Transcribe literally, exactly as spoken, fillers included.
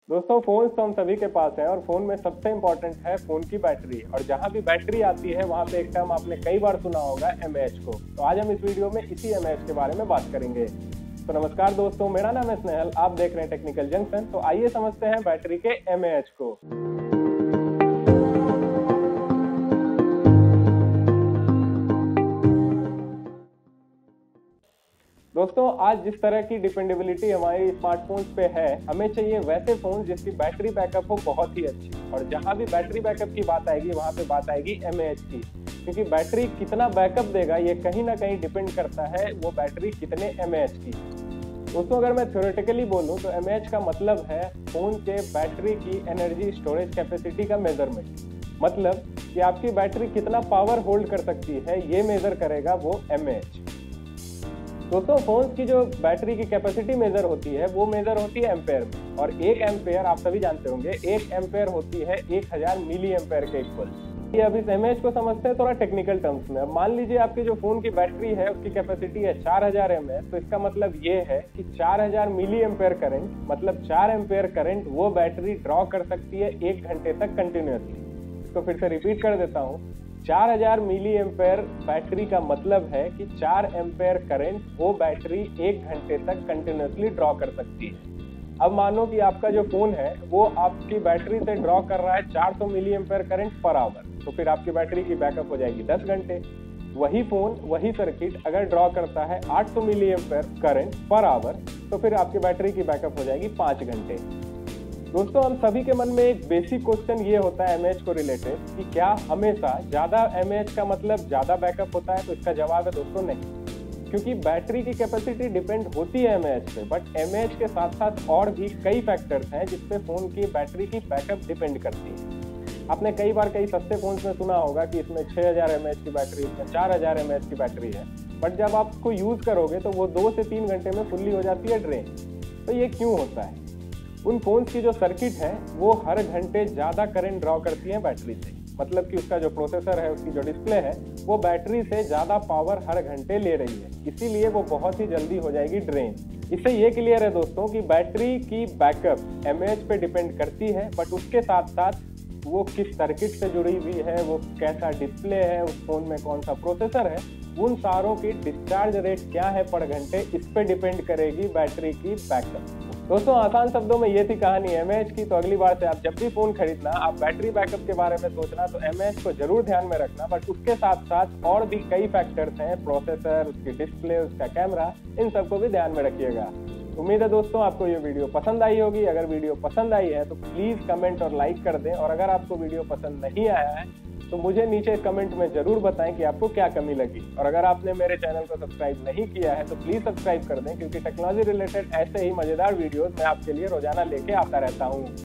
दोस्तों फोन तो हम सभी के पास है और फोन में सबसे इम्पोर्टेंट है फोन की बैटरी। और जहां भी बैटरी आती है वहां पे एक टर्म आपने कई बार सुना होगा एम ए एच को। तो आज हम इस वीडियो में इसी एम ए एच के बारे में बात करेंगे। तो नमस्कार दोस्तों, मेरा नाम है स्नेहल, आप देख रहे हैं टेक्निकल जंक्शन। तो आइए समझते हैं बैटरी के एम ए एच को। दोस्तों आज जिस तरह की डिपेंडेबिलिटी हमारी स्मार्टफोन्स पे है, हमें चाहिए वैसे फोन जिसकी बैटरी बैकअप हो बहुत ही अच्छी। और जहां भी बैटरी बैकअप की बात आएगी वहां पे बात आएगी एम ए एच की, क्योंकि बैटरी कितना बैकअप देगा ये कहीं ना कहीं डिपेंड करता है वो बैटरी कितने एम ए एच की। दोस्तों अगर मैं थ्योरेटिकली बोलूं तो एम ए एच का मतलब है फोन के बैटरी की एनर्जी स्टोरेज कैपेसिटी का मेजरमेंट। मतलब कि आपकी बैटरी कितना पावर होल्ड कर सकती है ये मेजर करेगा वो एम ए एच। दोस्तों फोन्स की जो बैटरी की कैपेसिटी मेजर होती है वो मेजर होती है एम्पेयर में। और एक एम्पेयर आप सभी जानते होंगे, एक एम्पेयर होती है एक हजार मिली एम्पेयर के इक्वल। ये अब इस एम ए एच को समझते हैं थोड़ा टेक्निकल टर्म्स में। अब मान लीजिए आपकी जो फोन की बैटरी है उसकी कैपेसिटी है चार हजार एम ए एच, तो इसका मतलब ये है कि चार हजार मिली एम्पेयर करंट, मतलब चार एम्पेयर करंट वो बैटरी ड्रॉ कर सकती है एक घंटे तक कंटिन्यूसली। इसको फिर से रिपीट कर देता हूँ, चार हजार मिली एम्पेयर बैटरी का मतलब है कि चार एम्पेयर करंट वो बैटरी एक घंटे तक कंटिन्यूसली ड्रॉ कर सकती है। अब मानो कि आपका जो फोन है वो आपकी बैटरी से ड्रॉ कर रहा है चार सौ milliampere current per hour, तो फिर आपकी बैटरी की बैकअप हो जाएगी दस घंटे। वही फोन वही सर्किट अगर ड्रॉ करता है आठ सौ milliampere current per hour, तो फिर आपकी बैटरी की बैकअप हो जाएगी पाँच घंटे। दोस्तों हम सभी के मन में एक बेसिक क्वेश्चन ये होता है एम ए एच को रिलेटेड कि क्या हमेशा ज्यादा एम ए एच का मतलब ज्यादा बैकअप होता है? तो इसका जवाब है दोस्तों नहीं, क्योंकि बैटरी की कैपेसिटी डिपेंड होती है एम ए एच पे, बट एम ए एच के साथ साथ और भी कई फैक्टर्स हैं जिसपे फोन की बैटरी की बैकअप डिपेंड करती है। आपने कई बार कई सस्ते फोन में सुना होगा कि इसमें छह हजार एम ए एच की बैटरी, इसमें चार हजार एम ए एच की बैटरी है, बट जब आप उसको यूज करोगे तो वो दो से तीन घंटे में फुल्ली हो जाती है ड्रेन। तो ये क्यों होता है? उन फोन्स की जो सर्किट है वो हर घंटे ज्यादा करंट ड्रॉ करती है बैटरी से। मतलब कि उसका जो प्रोसेसर है, उसकी जो डिस्प्ले है, वो बैटरी से ज्यादा पावर हर घंटे ले रही है, इसीलिए वो बहुत ही जल्दी हो जाएगी ड्रेन। इससे ये क्लियर है दोस्तों कि बैटरी की बैकअप एम ए एच पे डिपेंड करती है, बट उसके साथ साथ वो किस सर्किट से जुड़ी हुई है, वो कैसा डिस्प्ले है, उस फोन में कौन सा प्रोसेसर है, उन सारों की डिस्चार्ज रेट क्या है पर घंटे, इस पे डिपेंड करेगी बैटरी की बैकअप। दोस्तों आसान शब्दों में ये थी कहानी एम ए एच की। तो अगली बार से आप जब भी फोन खरीदना, आप बैटरी बैकअप के बारे में सोचना तो एम ए एच को जरूर ध्यान में रखना, बट उसके साथ साथ और भी कई फैक्टर्स हैं, प्रोसेसर, उसकी डिस्प्ले, उसका कैमरा, इन सबको भी ध्यान में रखिएगा। उम्मीद है दोस्तों आपको ये वीडियो पसंद आई होगी। अगर वीडियो पसंद आई है तो प्लीज कमेंट और लाइक कर दें, और अगर आपको वीडियो पसंद नहीं आया है तो मुझे नीचे कमेंट में जरूर बताएं कि आपको क्या कमी लगी। और अगर आपने मेरे चैनल को सब्सक्राइब नहीं किया है तो प्लीज सब्सक्राइब कर दें, क्योंकि टेक्नोलॉजी रिलेटेड ऐसे ही मजेदार वीडियोस मैं आपके लिए रोजाना लेके आता रहता हूँ।